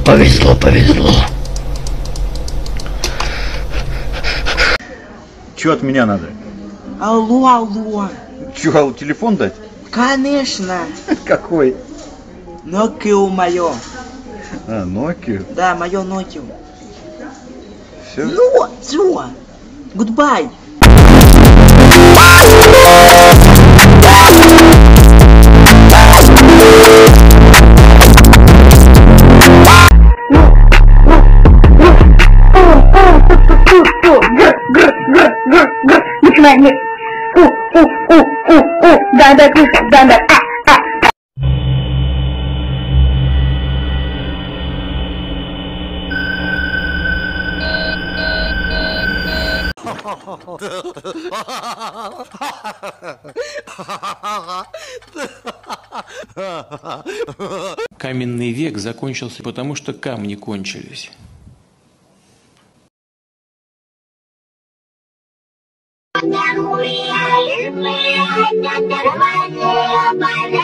повезло, повезло. Чё от меня надо? Алло, алло. Чё, телефон дать? Конечно. Какой? Nokia мое. А, Nokia? Да, мое Nokia. Все? Ну, все. Goodbye. Начинай. Да, кушай, да. Каменный век закончился потому, что камни кончились. Нормально.